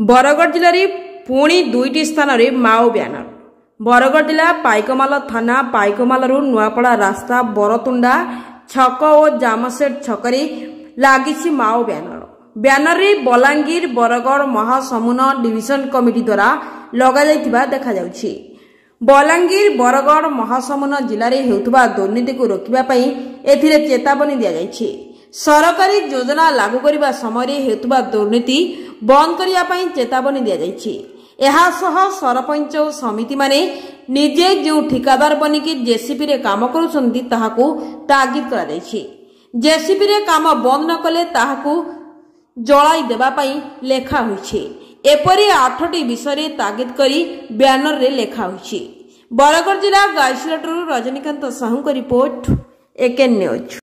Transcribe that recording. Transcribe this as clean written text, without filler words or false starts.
बरगढ़ जिले पुणी दुईटी स्थान में माओ ब्यानर। बरगढ़ जिला पाइकमाल थाना पाइकमालू नुआपड़ा रास्ता बरतुंडा छक और जामसेट छकरी लगी माओ ब्यानर। ब्यानर रे बलांगीर बरगढ़ महासमुन डिविजन कमिटी द्वारा लगा देखा जाउछि। बलांगीर बरगढ़ महासमुन जिले में होउथबा दुर्नीति को रोकिबा पई एथिरे चेतावनी दिया जायछि। सरकारी योजना लागू करने समय हेतुबा दुर्नीति बंद करने चेतावनी दि जाइछि। सरपंच और समिति माने निजे जो ठिकादार बनिकी जेसीपी रे काम करुछन्ति ताहाकू तागिद करा जाइछि। जेसीपी रे काम बंद न कले ताहाकू जलाई देबा पई लेखा होइछि। एपरि 8टी विषय तागिद करी ब्यानर रे लेखा होइछि। बरगढ़ जिला गाइसलटरू रजनीकांत साहू का रिपोर्ट, एकेन न्यूज।